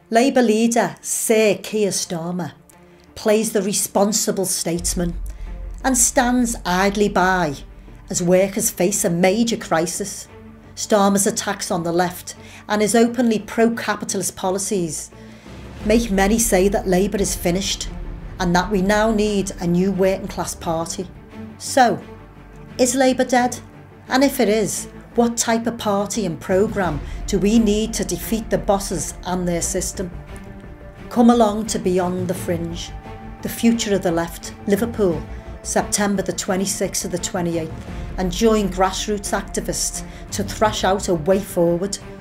Labour leader Sir Keir Starmer plays the responsible statesman and stands idly by as workers face a major crisis. Starmer's attacks on the left and his openly pro-capitalist policies make many say that Labour is finished and that we now need a new working class party. So, is Labour dead? And if it is, what type of party and programme do we need to defeat the bosses and their system? Come along to Beyond the Fringe, the future of the left, Liverpool, September the 26th to the 28th, and join grassroots activists to thrash out a way forward